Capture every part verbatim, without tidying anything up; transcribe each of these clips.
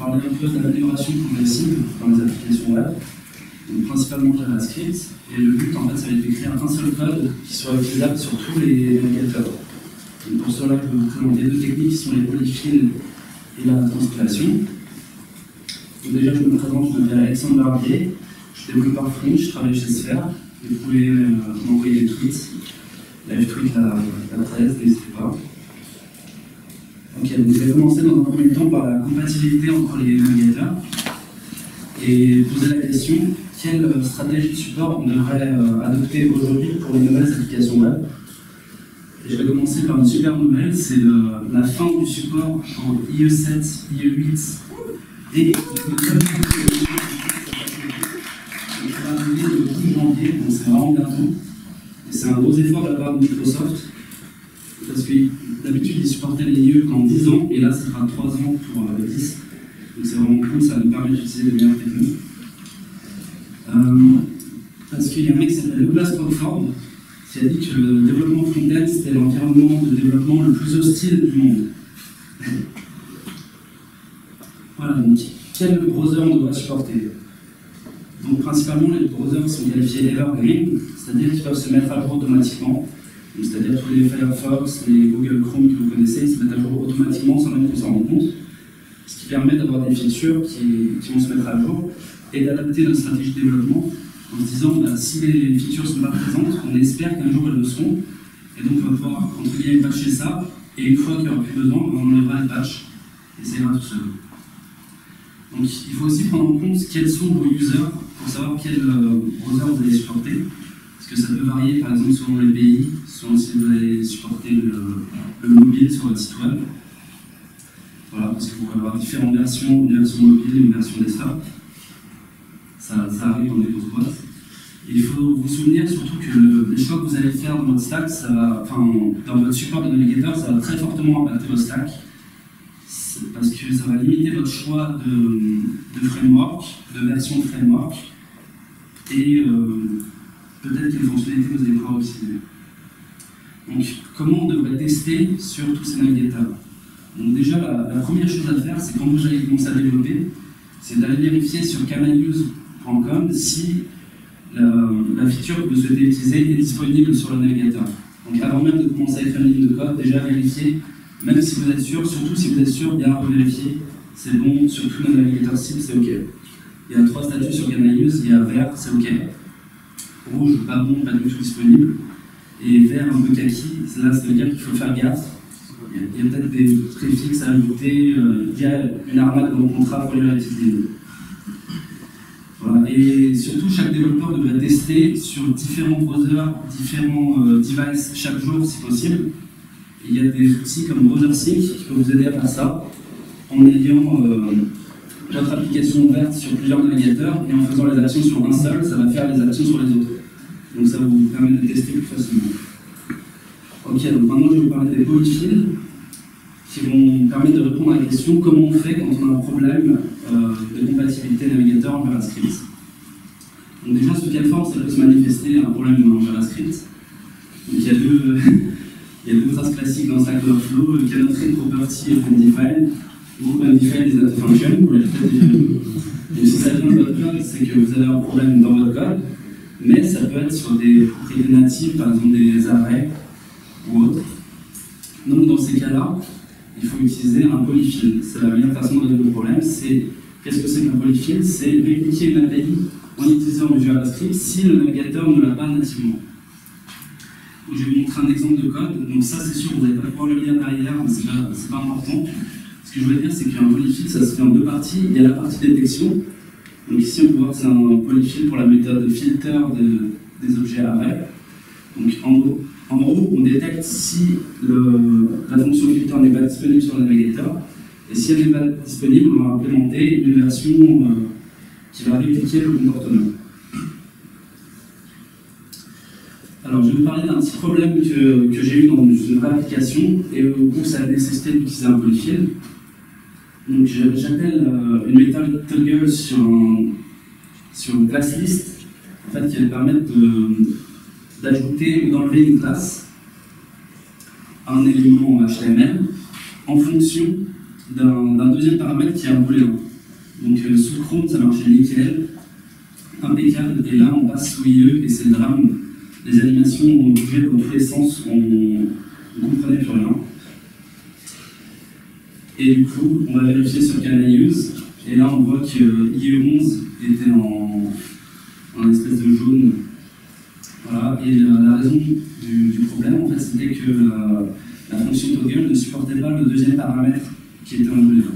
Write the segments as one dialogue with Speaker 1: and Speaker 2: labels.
Speaker 1: parler un peu de l'amélioration progressive dans les applications web, donc principalement JavaScript, et le but en fait ça va être d'écrire un seul code qui soit utilisable sur tous les navigateurs. Donc pour cela, je vais vous présenter deux techniques qui sont les polyfills et la transpilation. Donc déjà, je me présente, je m'appelle Alexandre Barbier, je suis développeur front, je travaille chez Sphere, vous pouvez euh, m'envoyer des tweets, live tweet à, à treize, n'hésitez pas. Ok, donc je vais commencer dans un premier temps par la compatibilité entre les navigateurs et poser la question, quelle stratégie de support on devrait euh, adopter aujourd'hui pour les nouvelles applications web. Et je vais commencer par une super nouvelle, c'est la fin du support pour I E sept, I E huit et le douze janvier, donc c'est vraiment bientôt. Et c'est un gros effort de la part de Microsoft, parce que d'habitude ils supportaient les I E pendant dix ans, et là ça sera trois ans pour euh, dix. Donc c'est vraiment cool, ça nous permet d'utiliser les meilleures techniques. Euh, parce qu'il y a un mec qui s'appelle Douglas Crawford, qui a dit que le développement front-end c'était l'environnement de développement le plus hostile du monde. Voilà, donc quel browser on devrait supporter? Donc principalement les browsers sont qualifiés evergreen, c'est-à-dire qu'ils peuvent se mettre à jour automatiquement. C'est-à-dire tous les Firefox, les Google Chrome que vous connaissez, ils se mettent à jour automatiquement sans même qu'on s'en rende compte. Ce qui permet d'avoir des features qui, qui vont se mettre à jour et d'adapter notre stratégie de développement en se disant bah, si les features ne sont pas présentes, on espère qu'un jour elles le seront. Et donc on va pouvoir entre guillemets patcher ça, et une fois qu'il n'y aura plus besoin, on enlèvera les patchs et ça ira tout seul. Donc il faut aussi prendre en compte quels sont vos users pour savoir quel euh, browser vous allez supporter. Parce que ça peut varier par exemple selon les pays, selon si vous allez supporter le, le mobile sur votre site web. Voilà, parce que vous pouvez avoir différentes versions, une version mobile, une version desktop. Ça, ça arrive dans les grosses boîtes. Et il faut vous souvenir surtout que le, les choix que vous allez faire dans votre stack, ça va, enfin, dans votre support de navigateur, ça va très fortement impacter votre stack. Parce que ça va limiter votre choix de, de framework, de version de framework, et euh, peut-être quelles fonctionnalités vous allez pouvoir utiliser. Donc, comment on devrait tester sur tous ces navigateurs? Donc déjà, la, la première chose à faire, c'est quand vous allez commencer à développer, c'est d'aller vérifier sur canaluse point com si la, la feature que vous souhaitez utiliser est disponible sur le navigateur. Donc avant même de commencer à écrire une ligne de code, déjà vérifier, même si vous êtes sûr, surtout si vous êtes sûr, bien revérifier, c'est bon, sur tous nos navigateurs cibles, c'est OK. Il y a trois statuts sur canaluse, il y a vert, c'est OK. Rouge, pas bon, pas du tout disponible. Et vert, un peu kaki, là ça veut dire qu'il faut faire gaffe. Il y a peut-être des préfixes à ajouter, euh, il y a une arnaque dans vos contrats pour les réutiliser. Voilà. Et surtout, chaque développeur devrait tester sur différents browsers, différents euh, devices chaque jour si possible. Et il y a des outils comme BrowserSync qui peuvent vous aider à faire ça en ayant euh, votre application ouverte sur plusieurs navigateurs et en faisant les actions sur un seul, ça va faire les actions sur les autres. Donc ça vous permet de tester plus facilement. Ok, donc maintenant je vais vous parler des polyfills qui vont permettre de répondre à la question comment on fait quand on a un problème euh, de compatibilité navigateur en JavaScript. Donc déjà, sous quelle forme ça peut se manifester un problème en JavaScript? Donc il y a deux, il y a deux phrases classiques dans Stack Overflow, le canary property of undefined ou undefined is not a function, vous l'avez peut-être déjà vu. Et si ça vient de votre code, c'est que vous avez un problème dans votre code, mais ça peut être sur des propriétés natives, par exemple des arrays ou autres. Donc dans ces cas-là, il faut utiliser un polyfill. C'est la meilleure façon de résoudre le problème. C'est qu'est-ce que c'est qu'un polyfill? C'est répliquer une A P I en utilisant du JavaScript si le navigateur ne l'a pas nativement. Donc, je vais vous montrer un exemple de code. Donc ça, c'est sûr, vous n'allez pas pouvoir le lire derrière, mais c'est pas, c'est pas important. Ce que je voulais dire, c'est qu'un polyfill, ça se fait en deux parties. Il y a la partie détection. Donc ici, on peut voir que c'est un polyfill pour la méthode filter de, des objets array. Donc en gros, En gros, on détecte si le, la fonction filter n'est pas disponible sur le navigateur, et si elle n'est pas disponible, on va implémenter une version euh, qui va répliquer le comportement. Alors, je vais vous parler d'un petit problème que, que j'ai eu dans une vraie application, et où ça a nécessité d'utiliser un polyfill. Donc, j'appelle euh, une méthode toggle sur, un, sur une class list, en fait, qui va permettre de d'ajouter ou d'enlever une classe à un élément H T M L en fonction d'un deuxième paramètre qui est un booléen. Donc euh, sous Chrome, ça marchait nickel, impeccable, et là on passe sous I E et c'est le drame. Les animations ont bougé dans tous les sens, on ne comprenait plus rien. Et du coup, on va vérifier sur Can I Use, et là on voit que I E onze était en, en espèce de jaune. Voilà. Et la, la raison du, du problème, en fait, c'était que la, la fonction toggle ne supportait pas le deuxième paramètre qui était en bleu.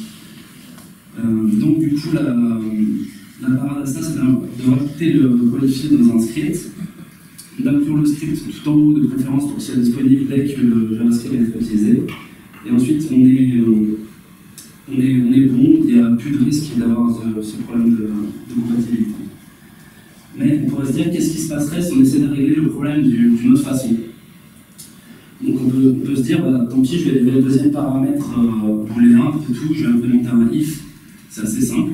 Speaker 1: Euh, donc du coup, la, la parade à ça, c'est de rajouter le qualifier dans un script, d'inclure le script tout en haut de préférence pour qu'il soit disponible dès que le JavaScript est utilisé. Et ensuite, on est, euh, on est, on est bon, il n'y a plus de risque d'avoir ce, ce problème de, de compatibilité. Mais on pourrait se dire, qu'est-ce qui se passerait si on essaie de régler le problème d'une autre façon? Donc on peut, on peut se dire, bah, tant pis, je vais lever le deuxième paramètre euh, booléen, c'est tout, je vais implémenter un if, c'est assez simple.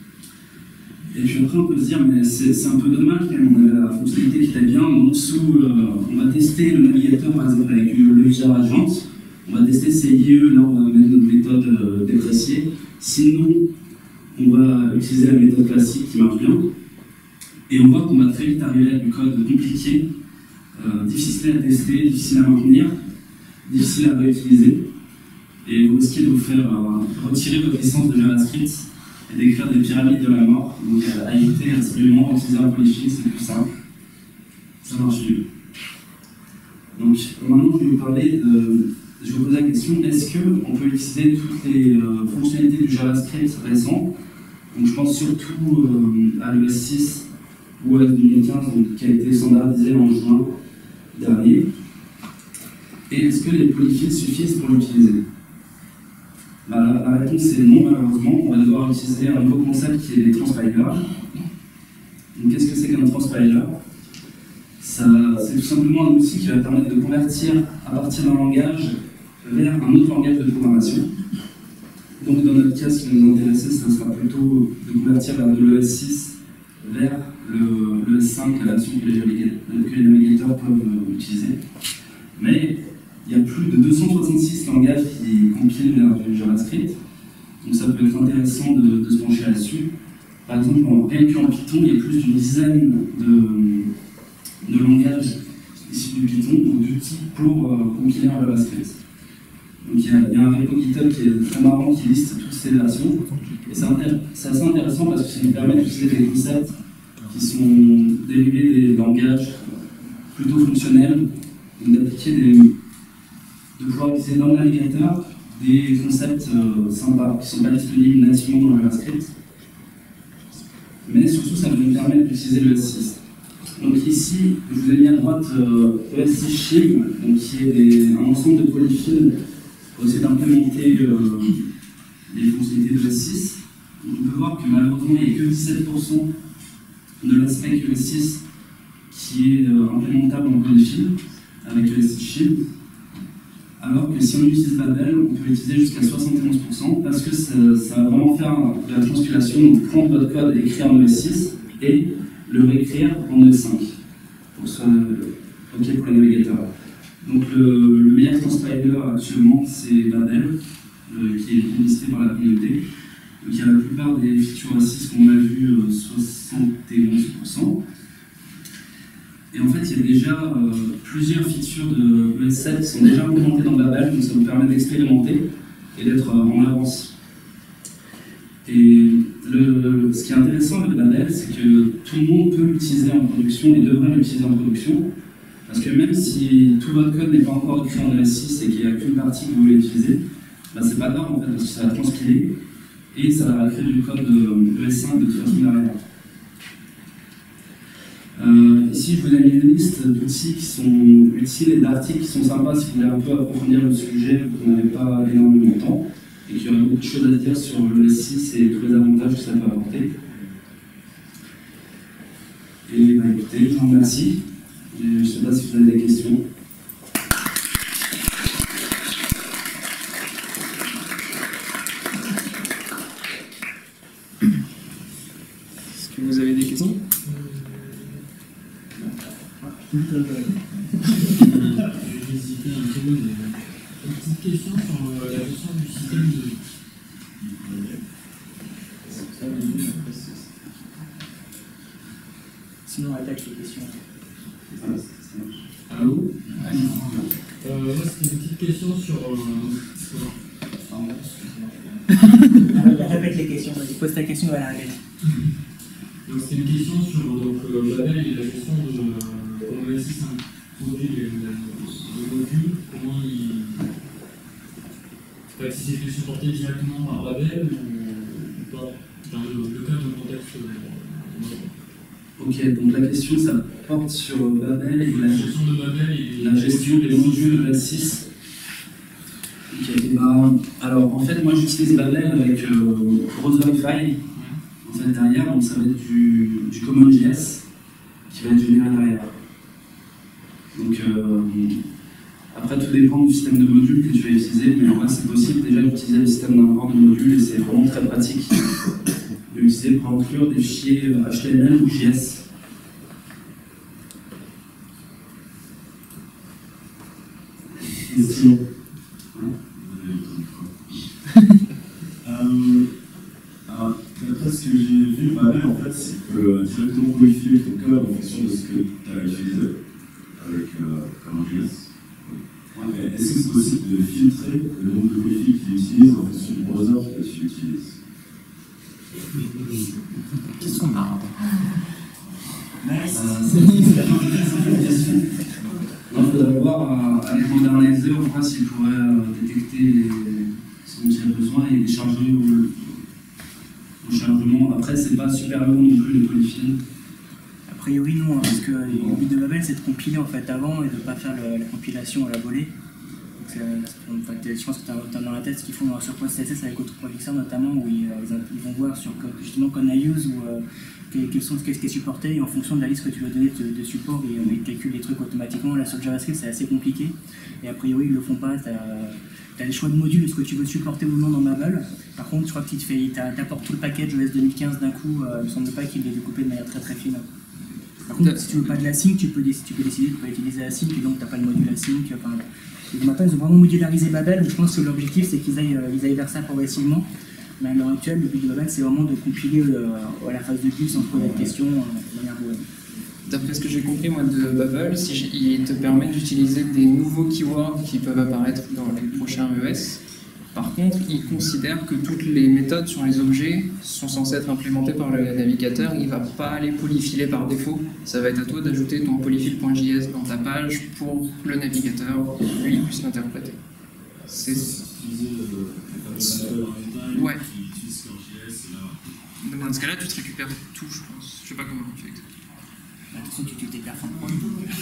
Speaker 1: Et puis après, on peut se dire, mais c'est un peu dommage quand même, on avait la fonctionnalité qui était bien, en dessous, euh, on va tester le navigateur, par exemple, avec le Visual Agent, on va tester ces I E, là on va mettre notre méthode euh, dépréciée, sinon on va utiliser la méthode classique qui marche bien, et on voit qu'on va très vite arriver à du code compliqué, euh, difficile à tester, difficile à maintenir, difficile à réutiliser, et vous risquez de vous faire euh, retirer votre licence de JavaScript et d'écrire des pyramides de la mort. Donc euh, à éviter absolument, utiliser un polyfill, c'est plus simple, ça marche mieux. Donc maintenant je vais vous parler de, je vais vous poser la question, est-ce qu'on peut utiliser toutes les euh, fonctionnalités du JavaScript récent? Donc je pense surtout euh, à l'E S six ou à deux mille quinze, donc, qui a été standardisé en juin dernier. Et est-ce que les polyfills suffisent pour l'utiliser? Bah, la, la réponse est non, malheureusement. On va devoir utiliser un nouveau concept qui est les transpilers. Donc qu'est-ce que c'est qu'un transpiler? C'est tout simplement un outil qui va permettre de convertir à partir d'un langage vers un autre langage de programmation. Donc dans notre cas, ce qui nous intéressait, ça sera plutôt de convertir vers de l'E S six vers le, le S cinq, la version que les, que les navigateurs peuvent utiliser. Mais il y a plus de deux cent soixante-six langages qui compilent vers du JavaScript, donc ça peut être intéressant de, de se pencher là-dessus. Par exemple, en, rien qu'en Python, il y a plus d'une dizaine de, de langages issus du Python ou d'outils pour euh, compiler un JavaScript. Donc il y, a, il y a un repo GitHub qui est très marrant qui liste toutes ces versions. Et c'est assez intéressant parce que ça nous permet d'utiliser des concepts qui sont dérivés des langages plutôt fonctionnels, d'appliquer des. de pouvoir utiliser dans le navigateur des concepts euh, sympas qui ne sont pas disponibles nativement dans le JavaScript. Mais surtout, ça va nous permettre d'utiliser le E S six. Donc ici, je vous ai mis à droite euh, E S six Shim, donc qui est des, un ensemble de polyfills pour essayer d'implémenter euh, les fonctionnalités de E S six. Donc on peut voir que malheureusement, il n'y a que dix-sept pour cent de l'aspect E S six qui est euh, implémentable en polyfill avec E S six Shim. Alors que si on utilise Babel, on peut l'utiliser jusqu'à soixante et onze pour cent parce que ça, ça va vraiment faire de la transculation, donc prendre votre code et écrire en E S six et le réécrire en E S cinq pour que ce soit OK pour les navigateurs. Donc le, le meilleur transpiler actuellement c'est Babel, euh, qui est listé par la communauté. Donc il y a la plupart des features E S six qu'on a vu, euh, soixante et onze pour cent. Et en fait, il y a déjà euh, plusieurs features de E S sept qui sont déjà implémentées dans Babel, donc ça nous permet d'expérimenter et d'être euh, en avance. Et le, ce qui est intéressant avec Babel, c'est que tout le monde peut l'utiliser en production et devrait l'utiliser en production, parce que même si tout votre code n'est pas encore écrit en E S six et qu'il n'y a qu'une partie que vous voulez utiliser, bah, c'est pas grave en fait, parce que ça va transpiler et ça va créer du code de E S cinq de toute façon derrière. Euh, ici, je vous ai mis une liste d'outils qui sont utiles et d'articles qui sont sympas si vous voulez un peu approfondir le sujet, vous n'avez pas énormément de temps, et qu'il y aurait beaucoup de choses à dire sur le E S six et tous les avantages que ça peut apporter. Et bah, écoutez, je vous remercie. Je ne sais pas si vous avez des questions.
Speaker 2: Est-ce que vous avez des questions?
Speaker 3: J'ai hésité un peu, mais une petite question sur la gestion du système de.
Speaker 4: Sinon, on attaque les questions.
Speaker 3: Allô euh, Moi, c'était une petite question sur... Euh, sur...
Speaker 4: Répète les questions, vas-y, pose ta question, on va la répéter.
Speaker 3: Donc, c'est une question sur donc, euh, Babel et la gestion de... Euh, on investit un produit, le, le module, comment il... Si c'est supporté directement par Babel ou pas, dans le, le cas de contexte. Euh,
Speaker 1: Ok, donc la question, ça porte sur Babel et la,
Speaker 3: la gestion de Babel et
Speaker 1: la gestion des modules de six. Ok, bah, alors en fait, moi j'utilise Babel avec euh, Browserify. En fait, derrière, donc ça va être du, du CommonJS qui va être généré derrière. Donc euh, après, tout dépend du système de modules que tu vas utiliser, mais en vrai, c'est possible déjà d'utiliser le système d'import de modules et c'est vraiment très pratique de l'utiliser pour inclure des fichiers H T M L ou J S. Sinon,
Speaker 5: Euh, alors, d'après ce que j'ai vu, Babel, en fait, c'est que directement modifier ton code en fonction de ce que tu as utilisé avec euh, CommonJS. Ouais, est-ce que c'est possible de filtrer le nombre de modifs que tu utilises en fonction du browser que tu utilises?
Speaker 4: Qu'est-ce qu'on a? Nice.
Speaker 1: Il faudrait voir à les moderniser, on voit s'ils pourraient euh, détecter les, ce dont il y a besoin et les charger au, au chargement. Après, c'est pas super long non plus les polyfilms.
Speaker 4: A priori, non, hein, parce que le but de Babel, c'est de compiler en fait avant et de ne pas faire le, la compilation à la volée. Donc, euh, en fait, je pense que tu as dans la tête ce qu'ils font sur PostCSS avec Autoprojector notamment, où ils, ils, ils vont voir sur justement qu'on a use ou euh, quels sont ce qui est supporté, et en fonction de la liste que tu vas donner de, de support, ils, ils calculent les trucs automatiquement. Là sur JavaScript, c'est assez compliqué, et a priori ils le font pas. Tu as les choix de modules, est-ce que tu veux supporter ou non dans Babel. Par contre, je crois que tu apportes tout le package O S deux mille quinze d'un coup, euh, il me semble pas qu'il est découpé de manière très très fine. Par contre, si tu veux pas de la sync, tu peux, tu peux décider de pas utiliser la sync, et donc tu n'as pas le module async. Enfin, maintenant, ils ont vraiment modularisé Babel, je pense que l'objectif c'est qu'ils aillent, ils aillent vers ça progressivement. Mais à l'heure actuelle, le but de Babel, c'est vraiment de compiler euh, à la phase de build sans poser de questions euh, de manière web.
Speaker 2: D'après ce que j'ai compris moi de Babel, si il te permet d'utiliser des nouveaux keywords qui peuvent apparaître dans les prochains E S. Par contre, il considère que toutes les méthodes sur les objets sont censées être implémentées par le navigateur. Il ne va pas les polyfiler par défaut. Ça va être à toi d'ajouter ton polyfill.js dans ta page pour que le navigateur, lui, puisse l'interpréter. C'est... Ouais. Dans ce cas-là, tu te récupères tout, je pense. Je sais pas comment tu fais exactement.
Speaker 4: De toute façon, tu t'es perf en prod.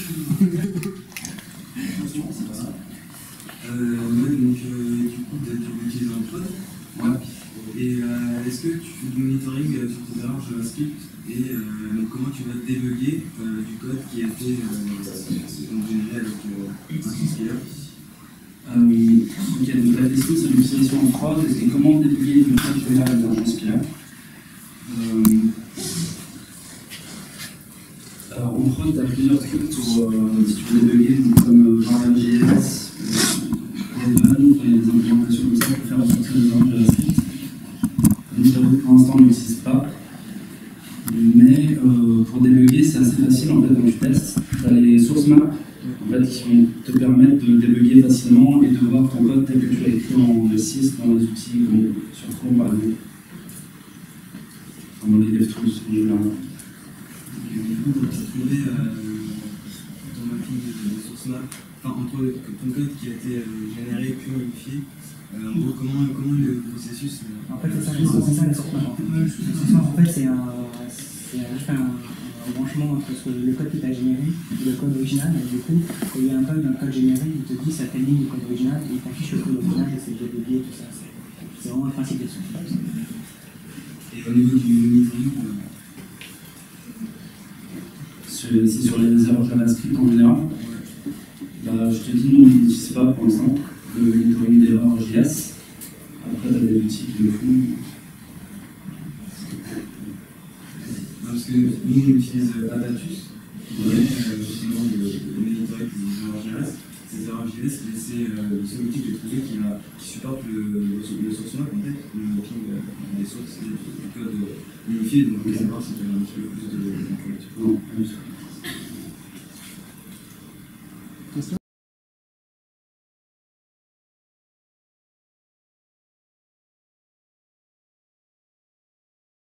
Speaker 6: Euh, ouais, donc euh, du coup, tu utilises un prod.
Speaker 1: Ouais.
Speaker 6: Et euh, est-ce que tu fais du monitoring euh, sur tes erreurs JavaScript et euh, donc comment tu vas débugger euh, du code qui a été euh, généré avec euh, un compiler?
Speaker 1: Euh, ok, donc la question c'est l'utilisation en prod et comment débugger le code général avec un compiler. Euh, alors en prod, tu as plusieurs trucs pour euh, si tu veux débugger, donc, comme euh, Java.js, Eleven, il y a des implémentations comme ça pour faire ressortir des erreurs JavaScript. J'avoue pour l'instant on ne l'utilise pas. Mais euh, pour débugger, c'est assez facile en fait quand tu testes. Tu as les source maps en fait, qui vont te permettre de débugger facilement et de voir ton code tel que tu l'as écrit en V six dans les outils comme sur Chrome par exemple. Enfin, dans les DevTools en général.
Speaker 6: Du coup, pour trouver euh, ton mapping de source map, enfin entre ton code qui a été euh, généré puis modifié, euh, en gros, comment, comment le processus euh,
Speaker 4: En fait, c'est ça, c'est ça, la source map. En fait, c'est un, c'est juste un, un branchement entre ce, le code que tu as généré et le code original. Et du coup, quand il y a un bug dans le code généré, il te dit ça telle ligne du code original et il t'affiche le code original et c'est de dédié tout ça. C'est vraiment le principe des sources.
Speaker 6: Et au niveau du monitoring, euh,
Speaker 1: C'est sur les erreurs JavaScript en général. Bah, je te dis, nous on n'utilise pas pour l'instant le monitoring d'erreurs J S. Après, tu as des outils qui le font.
Speaker 6: parce que nous on utilise Abatus, qui permet euh, justement de, de monitorer les erreurs J S. Ces erreurs J S laissaient euh, seul outil que j'ai trouvé qui, a, qui supporte le, le, le source map, en fait, le mapping des sources du code unifié, donc je voulais savoir si tu avais un petit peu plus de.
Speaker 5: Non, pas du tout.